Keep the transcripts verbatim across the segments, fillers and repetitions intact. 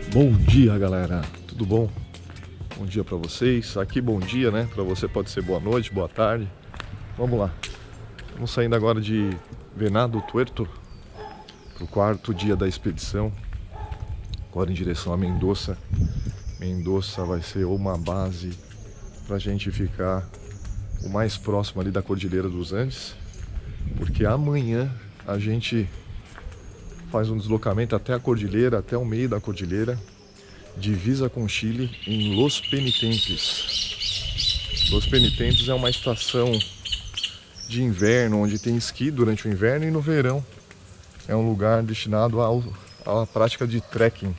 Bom dia, galera, tudo bom? Bom dia pra vocês, aqui bom dia, né? Pra você pode ser boa noite, boa tarde. Vamos lá, estamos saindo agora de Venado Tuerto pro quarto dia da expedição, agora em direção a Mendoza. Mendoza vai ser uma base pra gente ficar o mais próximo ali da Cordilheira dos Andes, porque amanhã a gente faz um deslocamento até a cordilheira, até o meio da cordilheira, divisa com o Chile, em Los Penitentes. Los Penitentes é uma estação de inverno, onde tem esqui durante o inverno, e no verão é um lugar destinado ao, à prática de trekking.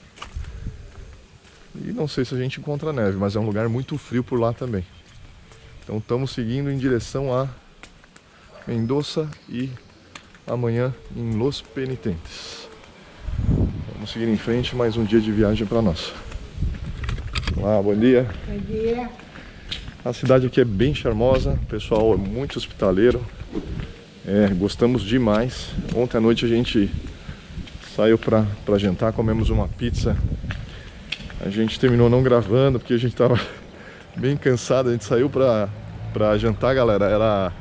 E não sei se a gente encontra neve, mas é um lugar muito frio por lá também. Então estamos seguindo em direção a Mendoza e amanhã em Los Penitentes. Vamos seguir em frente, mais um dia de viagem para nós. Olá, bom dia. Bom dia. A cidade aqui é bem charmosa, o pessoal é muito hospitaleiro, é, gostamos demais. Ontem à noite a gente saiu para jantar, comemos uma pizza. A gente terminou não gravando porque a gente estava bem cansado. A gente saiu para para jantar, galera, era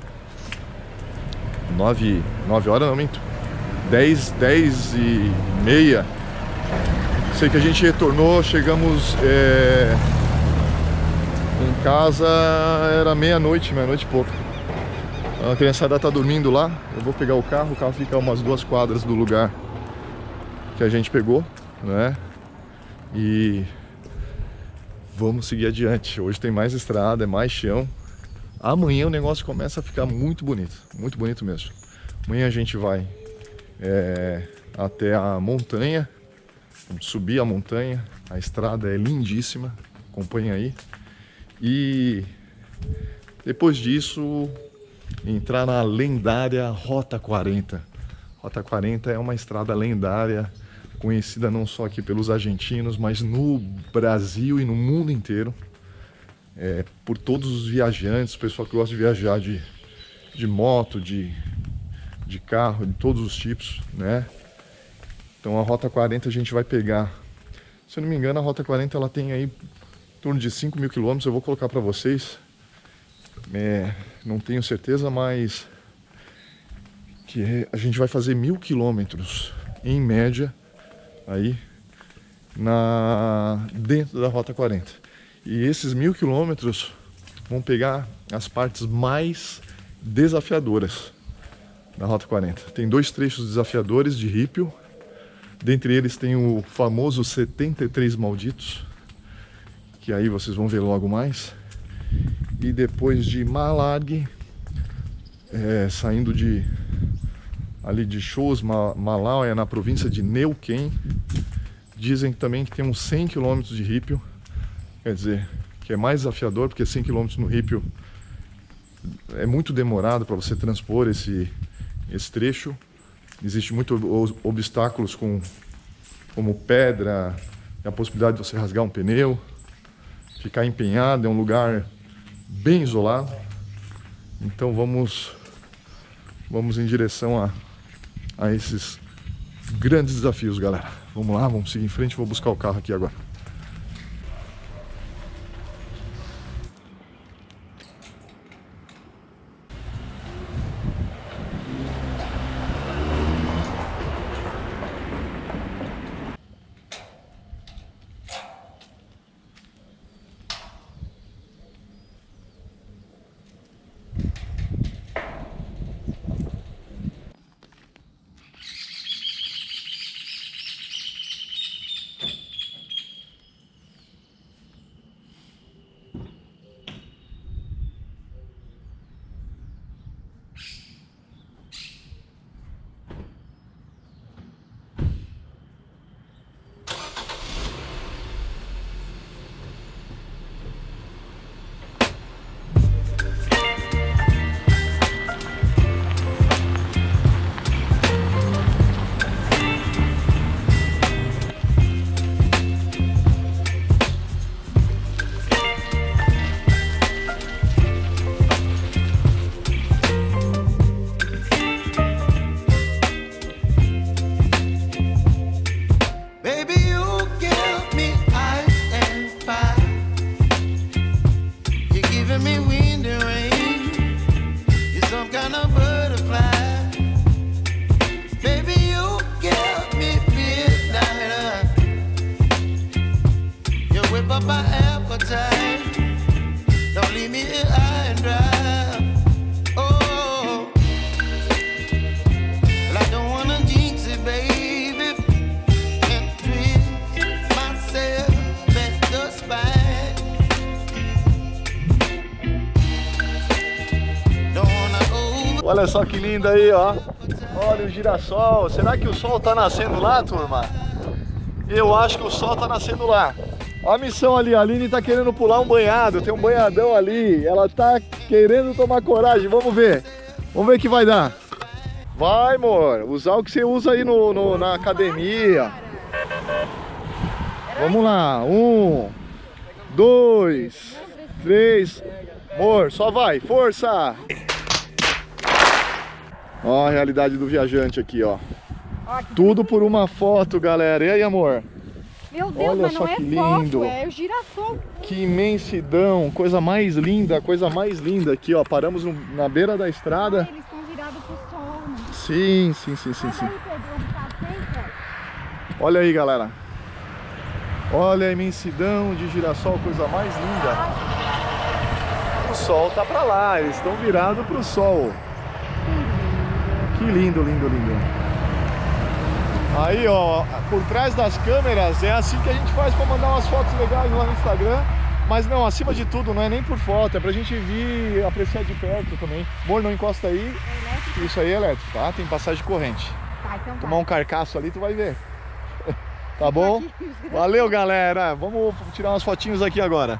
nove, nove horas, não minto, dez, dez e meia. Sei que a gente retornou, chegamos é, em casa, era meia-noite, meia-noite e pouco. A criançada tá dormindo lá, eu vou pegar o carro, o carro fica a umas duas quadras do lugar que a gente pegou, né? E vamos seguir adiante. Hoje tem mais estrada, é mais chão. Amanhã o negócio começa a ficar muito bonito, muito bonito mesmo. Amanhã a gente vai é, até a montanha, vamos subir a montanha. A estrada é lindíssima, acompanha aí. E depois disso, entrar na lendária Rota quarenta. Rota quarenta é uma estrada lendária, conhecida não só aqui pelos argentinos, mas no Brasil e no mundo inteiro, é, por todos os viajantes, o pessoal que gosta de viajar de, de moto, de, de carro, de todos os tipos, né? Então a Rota quarenta a gente vai pegar, se eu não me engano, a Rota quarenta ela tem aí em torno de cinco mil quilômetros, eu vou colocar para vocês, é, não tenho certeza, mas que a gente vai fazer mil quilômetros em média aí na, dentro da Rota quarenta. E esses mil quilômetros vão pegar as partes mais desafiadoras da Rota quarenta. Tem dois trechos desafiadores de ripio. Dentre eles tem o famoso setenta e três Malditos, que aí vocês vão ver logo mais. E depois de Malargüe, é, saindo de ali de Chos, Malauea, na província de Neuquén, dizem também que tem uns cem quilômetros de ripio. Quer dizer, que é mais desafiador, porque cem quilômetros no ripio é muito demorado para você transpor esse, esse trecho. Existem muitos obstáculos com, como pedra, a possibilidade de você rasgar um pneu, ficar empenhado, é um lugar bem isolado. Então vamos, vamos em direção a, a esses grandes desafios, galera. Vamos lá, vamos seguir em frente, vou buscar o carro aqui agora. Olha só que lindo aí, ó. Olha o girassol. Será que o sol tá nascendo lá, turma? Eu acho que o sol tá nascendo lá. Ó a missão ali, a Aline tá querendo pular um banhado. Tem um banhadão ali. Ela tá querendo tomar coragem. Vamos ver. Vamos ver o que vai dar. Vai, amor. Usar o que você usa aí no, no, na academia. Vamos lá. Um, dois, três. Amor, só vai. Força! Ó a realidade do viajante aqui, ó. Tudo por uma foto, galera. E aí, amor? Meu Deus, olha mas só não é que lindo. foto, é o girassol. Que imensidão, coisa mais linda, coisa mais linda aqui, ó. Paramos no, na beira da estrada. Ah, eles estão virados pro sol, né? Sim, sim, sim, sim, sim. Aí, Pedro, tá sempre. Olha aí, galera. Olha a imensidão de girassol, coisa mais linda. O sol tá pra lá, eles estão virados pro sol. Que lindo, lindo, lindo. Aí, ó, por trás das câmeras é assim que a gente faz para mandar umas fotos legais lá no Instagram. Mas não, acima de tudo, não é nem por foto, é pra gente vir apreciar de perto também. Amor, não encosta aí. É elétrico? Isso aí é elétrico, tá? Tem passagem de corrente. Tá, então Tomar vai. um carcaço ali, tu vai ver. Tá bom? Valeu, galera. Vamos tirar umas fotinhos aqui agora.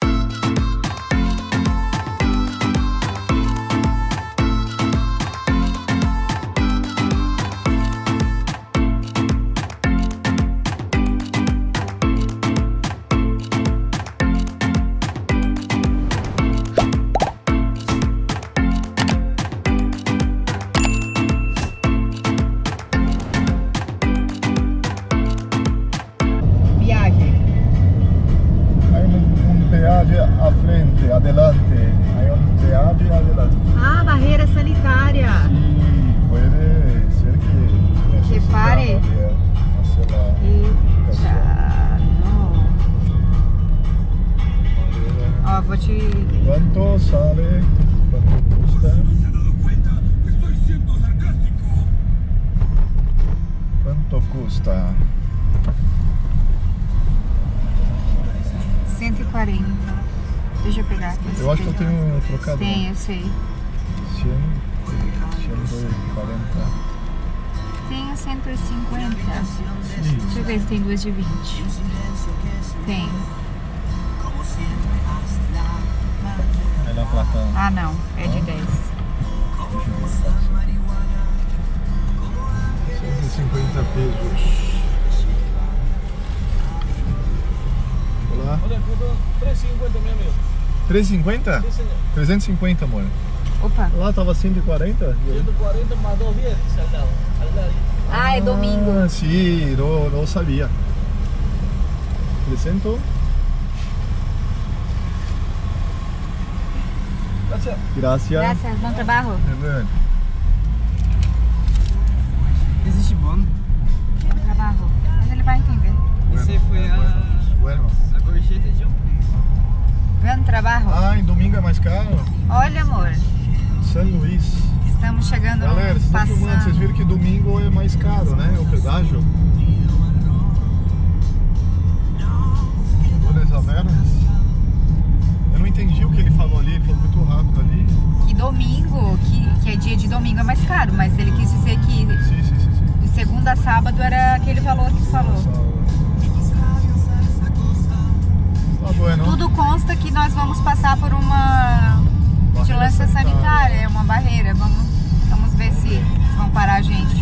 À frente, adelante. Hay un peaje adelante. Ah, barreira sanitária. Sí, puede ser que Que pare. Eita, não. Ó, vou te... Quanto sale? Quanto custa? Quanto custa? cento e quarenta. Deixa eu pegar aqui. Eu acho que eu tenho trocado. Tem, eu sei. cem, cento e quarenta. Tenho cento e cinquenta. Sim. Deixa eu ver se tem duas de vinte. Tem. É na plata. Ah, não. É de dez. cento e cinquenta pesos. Olá. Olha, trezentos e cinquenta, meu amigo. trezentos e cinquenta? Sim, senhor. trezentos e cinquenta, amor. Opa. Lá tava cento e quarenta? cento e quarenta mais dois dias, saldado. Ah, é domingo. Ah, sim, não, não sabia. trezentos? Gracias. Gracias. Graças, bom trabalho. Amen. Existe bom? Bom trabalho. Mas ele vai entender. Esse foi a... Bueno. a gorjeta de um. Bom trabalho. Ah, em domingo é mais caro? Olha, amor. São Luís. Estamos chegando Galera, vocês no estão filmando, vocês passando. viram que domingo é mais caro, né? O pedágio. Buenas Averas. Eu não entendi o que ele falou ali, ele falou muito rápido ali. Que domingo, que, que é dia de domingo é mais caro, mas ele quis dizer que Sim, sim, sim, sim. de segunda a sábado era aquele valor que tu falou. Tá bueno. Tudo consta que nós vamos passar por uma vigilância sanitária, é uma barreira. Vamos, vamos ver se se vão parar a gente.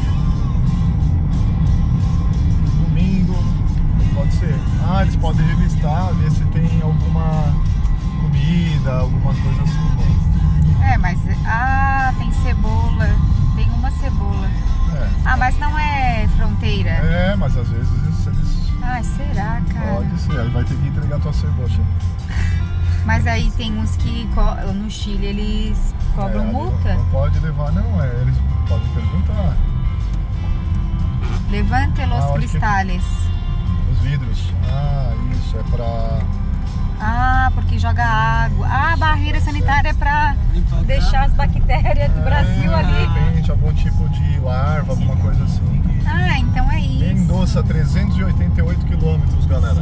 Domingo, pode ser. Ah, eles podem revistar, ver se tem alguma comida, alguma coisa assim. É, mas... Ah, tem cebola. Tem uma cebola. É. Ah, mas não é fronteira. É, mas às vezes eles... Ai, será, cara? Pode ser, aí vai ter que entregar tua cebola. Mas aí tem uns que co- no Chile eles cobram É, ali multa. Não, não pode levar, não, é, eles podem perguntar. Levante los Ah, acho que- cristales. Os vidros. Ah, isso, é pra... Ah, porque joga água. Ah, a barreira sanitária é pra deixar as bactérias do Brasil é, ali. De repente, algum tipo de larva, alguma coisa assim. Ah, então é isso. Mendoza, trezentos e oitenta e oito quilômetros, galera.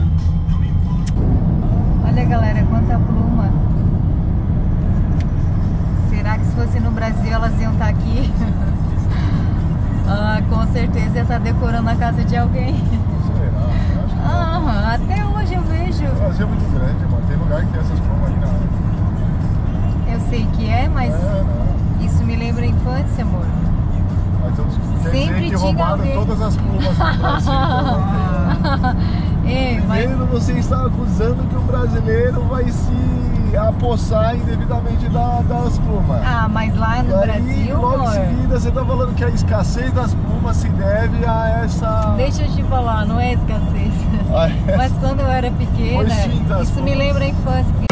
Olha, galera, quanta pluma. Será que se fosse no Brasil elas iam estar aqui? pegar tomaram alguém. todas as plumas do Brasil. Ei, mas Primeiro você está acusando que o brasileiro vai se apossar indevidamente da- das plumas. ah, mas lá no E aí, Brasil, logo em amor, seguida, você está falando que a escassez das plumas se deve a essa... deixa eu te falar, não é escassez. a essa- Mas quando eu era pequena, Foi sim, das isso me plumas. lembra a infância.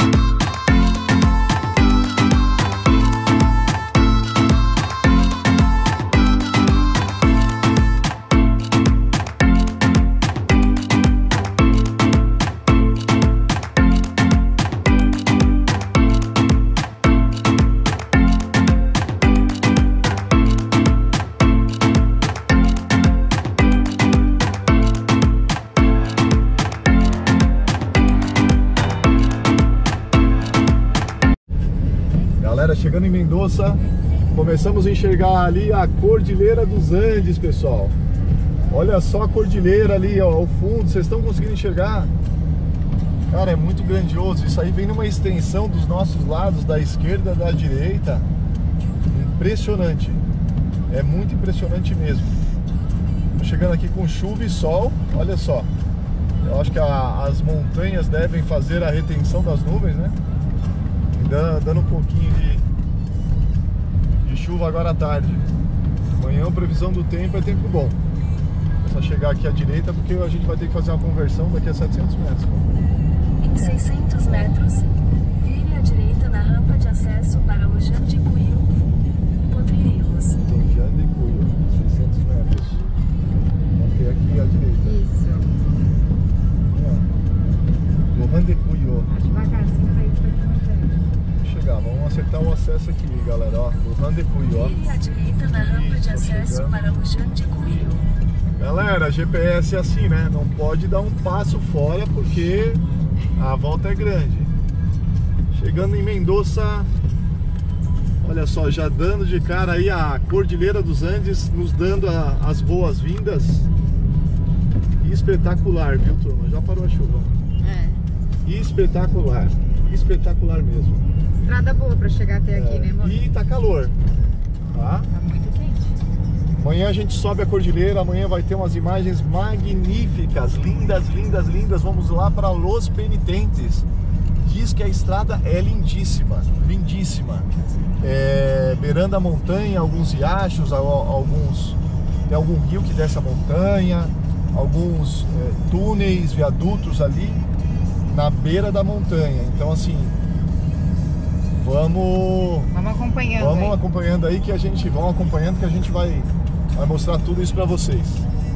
Galera, chegando em Mendoza, começamos a enxergar ali a Cordilheira dos Andes, pessoal. Olha só a cordilheira ali, ó, ao fundo, vocês estão conseguindo enxergar? Cara, é muito grandioso. Isso aí vem numa extensão dos nossos lados, da esquerda e da direita. Impressionante. É muito impressionante mesmo. Tô chegando aqui com chuva e sol, olha só. Eu acho que a- as montanhas devem fazer a retenção das nuvens, né? Dando, dando um pouquinho de, de chuva agora à tarde. Amanhã a previsão do tempo é tempo bom. É só chegar aqui à direita porque a gente vai ter que fazer uma conversão daqui a setecentos metros. Em seiscentos metros, vire à direita na rampa de acesso para o Jandicuio, Potreiros. Tem Jandicuio, seiscentos metros. Até aqui à direita. Isso. No Jandicuio. Devagarzinho pra ir pra Vamos chegar, vamos acertar o acesso aqui, galera. Ó, no Jandicuio, ó. Vire à direita na rampa de acesso para o Jandicuio. Galera, G P S é assim, né? Não pode dar um passo fora porque a volta é grande. Chegando em Mendoza, olha só, já dando de cara aí a Cordilheira dos Andes, nos dando a- as boas-vindas. Espetacular, viu, turma? Já parou a chuva. É. Espetacular, espetacular mesmo. Estrada boa pra chegar até aqui, É, né, amor? E tá calor, tá? Tá muito quente. Amanhã a gente sobe a cordilheira, amanhã vai ter umas imagens magníficas, lindas, lindas, lindas. Vamos lá para Los Penitentes. Diz que a estrada é lindíssima, lindíssima. É, beirando a montanha, alguns riachos, al- alguns, tem algum rio que desce a montanha, alguns é, túneis, viadutos ali na beira da montanha. Então assim, vamos... Vamos acompanhando. Vamos aí. acompanhando aí que a gente vão acompanhando que a gente vai, vai mostrar tudo isso pra vocês.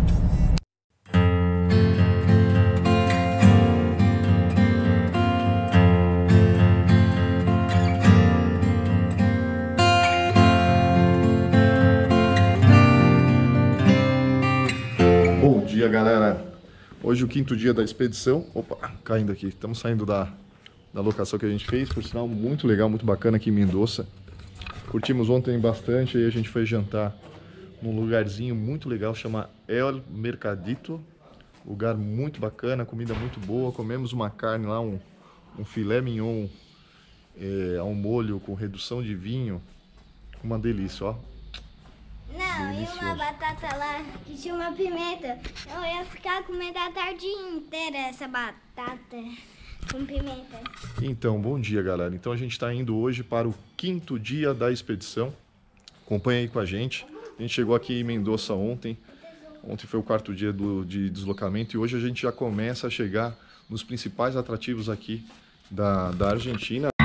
Bom dia, galera. Hoje o quinto dia da expedição. Opa, caindo aqui. Estamos saindo da, da locação que a gente fez. Por sinal, muito legal, muito bacana aqui em Mendoza. Curtimos ontem bastante. Aí a gente foi jantar num lugarzinho muito legal, chama El Mercadito. Lugar muito bacana, comida muito boa. Comemos uma carne lá, um, um filé mignon é, ao molho com redução de vinho. Uma delícia, ó. Não, Delicioso. e uma batata lá que tinha uma pimenta. Eu ia ficar comendo a tarde inteira essa batata com pimenta. Então, bom dia, galera. Então a gente está indo hoje para o quinto dia da expedição. Acompanha aí com a gente. A gente chegou aqui em Mendoza ontem. Ontem foi o quarto dia do, de deslocamento e hoje a gente já começa a chegar nos principais atrativos aqui da, da Argentina.